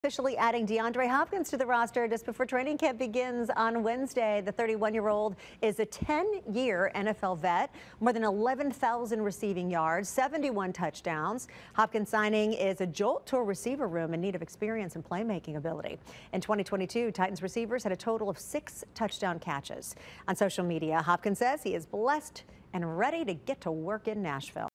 Officially adding DeAndre Hopkins to the roster just before training camp begins on Wednesday. The 31-year-old is a 10-year NFL vet, more than 11,000 receiving yards, 71 touchdowns. Hopkins' signing is a jolt to a receiver room in need of experience and playmaking ability. In 2022, Titans receivers had a total of 6 touchdown catches. On social media, Hopkins says he is blessed and ready to get to work in Nashville.